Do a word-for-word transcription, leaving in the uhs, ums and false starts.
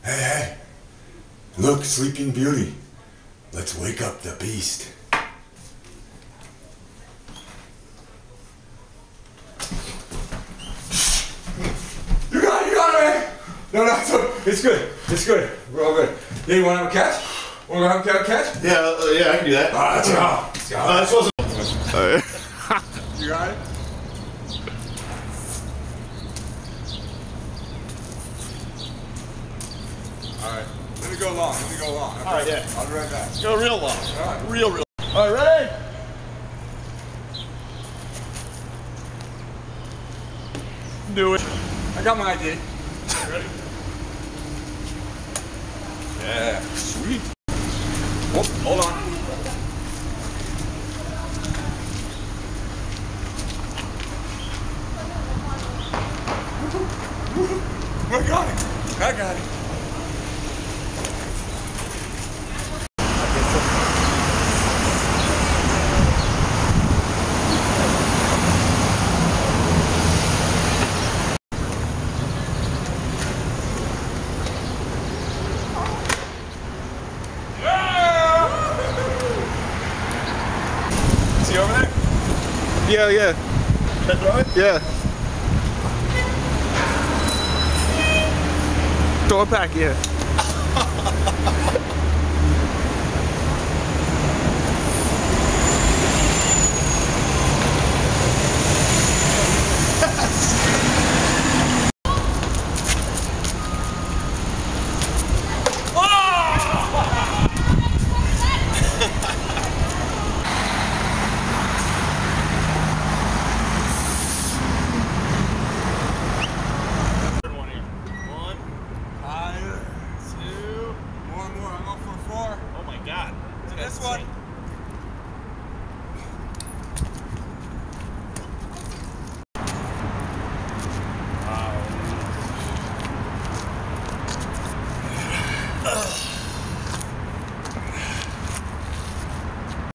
Hey, hey. Look, Sleeping Beauty. Let's wake up the beast. You got it, you got it, man. No, no, it's, it's good. It's good. We're all good. Yeah, you want to have a catch? Want to have a catch? Yeah, uh, yeah, I can do that. All right, let's go. Let's go. Uh, this wasn't. You got it? Alright, let me go long, let me go long. Okay? Alright, yeah. I'll be right back. Go real long. Alright. Real, real. Alright, ready? Do it. I got my I D. Ready? Yeah, sweet. Oh, hold on. I got it. I got it. Is he over there? Yeah, yeah. That's right? Yeah. Throw it back, yeah. One more, I'm up for four. Oh my god. To this one.